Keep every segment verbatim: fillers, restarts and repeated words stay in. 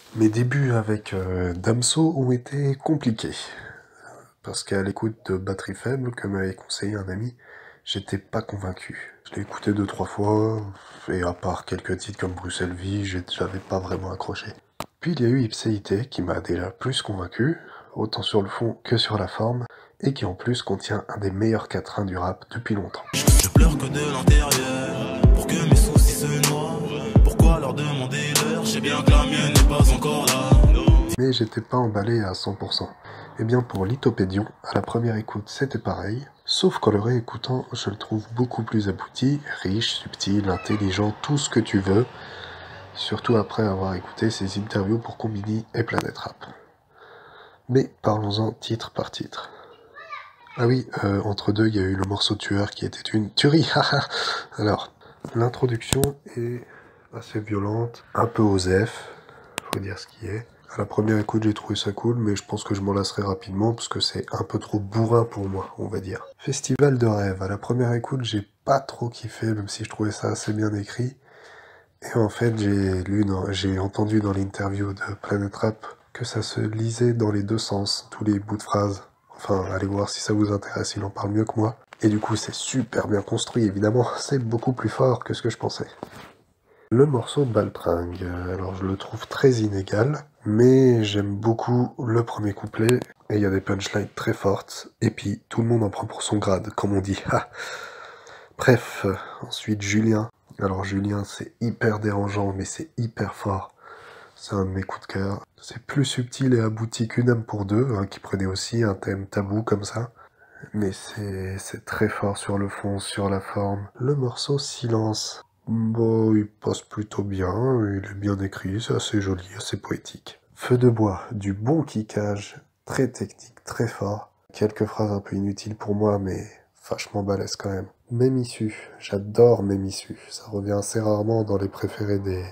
Mes débuts avec euh, Damso ont été compliqués, parce qu'à l'écoute de Batterie Faible, que m'avait conseillé un ami, j'étais pas convaincu. Je l'ai écouté deux, trois fois, et à part quelques titres comme Bruxelles Vie, j'ai- j'avais pas vraiment accroché. Puis il y a eu Ipséité, qui m'a déjà plus convaincu, autant sur le fond que sur la forme, et qui en plus contient un des meilleurs quatrains du rap depuis longtemps. Je pleure que de l'intérieur, pour que mes soucis se noient. Pourquoi leur demander l'heure? Je sais bien que la mienne n'est pas encore là. Mais j'étais pas emballé à cent pour cent. Et bien pour Lithopédion, à la première écoute c'était pareil, sauf qu'en le réécoutant, je le trouve beaucoup plus abouti, riche, subtil, intelligent, tout ce que tu veux, surtout après avoir écouté ses interviews pour Combini et Planète Rap. Mais parlons-en titre par titre. Ah oui, euh, entre deux, il y a eu le morceau Tueur qui était une tuerie, haha. Alors, l'introduction est assez violente, un peu osef, faut dire ce qui est. À la première écoute, j'ai trouvé ça cool, mais je pense que je m'en lasserai rapidement parce que c'est un peu trop bourrin pour moi, on va dire. Festival de rêve. À la première écoute, j'ai pas trop kiffé, même si je trouvais ça assez bien écrit. Et en fait, j'ai lu, dans- j'ai entendu dans l'interview de Planet Rap que ça se lisait dans les deux sens, tous les bouts de phrases. Enfin, allez voir si ça vous intéresse, il en parle mieux que moi. Et du coup, c'est super bien construit, évidemment. C'est beaucoup plus fort que ce que je pensais. Le morceau Baltringue, euh, alors je le trouve très inégal, mais j'aime beaucoup le premier couplet, et il y a des punchlines très fortes, et puis tout le monde en prend pour son grade, comme on dit. Ah. Bref, euh, ensuite Julien. Alors Julien, c'est hyper dérangeant, mais c'est hyper fort. C'est un de mes coups de cœur. C'est plus subtil et abouti qu'une âme pour deux, hein, qui prenait aussi un thème tabou comme ça. Mais c'est c'est très fort sur le fond, sur la forme. Le morceau Silence. Bon, il passe plutôt bien, il est bien écrit, c'est assez joli, assez poétique. Feu de bois, du bon kickage, très technique, très fort. Quelques phrases un peu inutiles pour moi, mais vachement balèze quand même. Même issue, j'adore Même issue. Ça revient assez rarement dans les préférés des,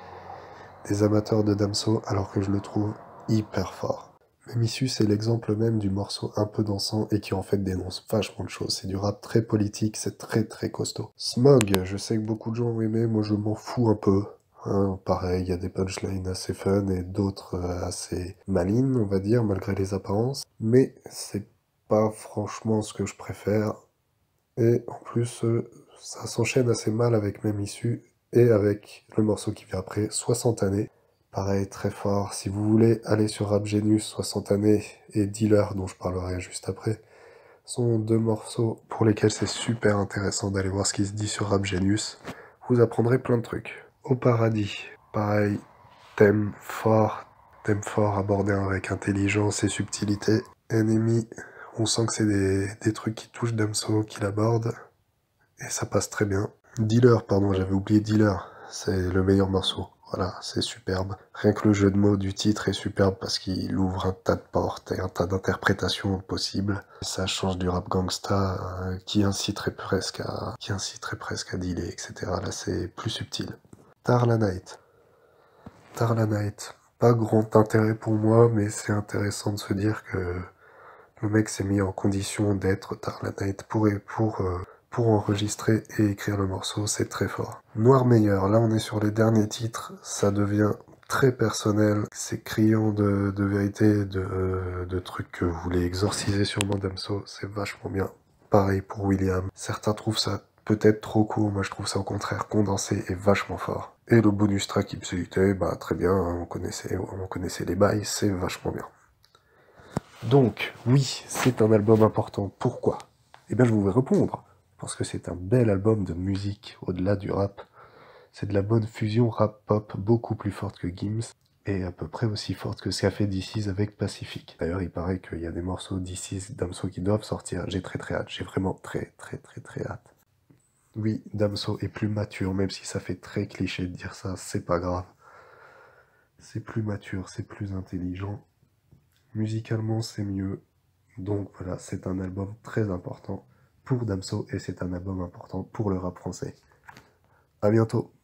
des amateurs de Damso, alors que je le trouve hyper fort. Même issue, c'est l'exemple même du morceau un peu dansant et qui en fait dénonce vachement de choses. C'est du rap très politique, c'est très très costaud. Smog, je sais que beaucoup de gens ont aimé, moi je m'en fous un peu. Hein, pareil, il y a des punchlines assez fun et d'autres euh, assez malines, on va dire, malgré les apparences. Mais c'est pas franchement ce que je préfère. Et en plus, euh, ça s'enchaîne assez mal avec Même issue et avec le morceau qui vient après, soixante années. Pareil, très fort. Si vous voulez aller sur Rap Genius, soixante années et Dealer, dont je parlerai juste après, sont deux morceaux pour lesquels c'est super intéressant d'aller voir ce qui se dit sur Rap Genius. Vous apprendrez plein de trucs. Au paradis, pareil, thème fort, thème fort abordé avec intelligence et subtilité. Ennemi, on sent que c'est des, des trucs qui touchent Damso, qu'il aborde, et ça passe très bien. Dealer, pardon, j'avais oublié Dealer, c'est le meilleur morceau. Voilà, c'est superbe. Rien que le jeu de mots du titre est superbe parce qu'il ouvre un tas de portes et un tas d'interprétations possibles. Ça change du rap gangsta euh, qui inciterait presque à, qui inciterait presque à dealer, et cetera. Là, c'est plus subtil. Tard la Night. Tard la Night. Pas grand intérêt pour moi, mais c'est intéressant de se dire que le mec s'est mis en condition d'être Tard la Night pour, pour, euh, pour enregistrer et écrire le morceau, c'est très fort. Noir Meilleur, là on est sur les derniers titres, ça devient très personnel, c'est criant de, de vérité, de, de trucs que vous voulez exorciser sur moi Damso, c'est vachement bien. Pareil pour William, certains trouvent ça peut-être trop court, moi je trouve ça au contraire condensé et vachement fort. Et le bonus track Ipséité, bah très bien, hein, on connaissait, on connaissait les bails, c'est vachement bien. Donc, oui, c'est un album important. Pourquoi? Eh bien, je vous vais répondre. Parce que c'est un bel album de musique, au-delà du rap. C'est de la bonne fusion rap-pop, beaucoup plus forte que Gims, et à peu près aussi forte que ce qu'a fait D six avec Pacific. D'ailleurs, il paraît qu'il y a des morceaux D six, Damso qui doivent sortir. J'ai très très hâte, j'ai vraiment très très très très hâte. Oui, Damso est plus mature, même si ça fait très cliché de dire ça, c'est pas grave. C'est plus mature, c'est plus intelligent. Musicalement, c'est mieux. Donc voilà, c'est un album très important pour Damso et c'est un album important pour le rap français. À bientôt.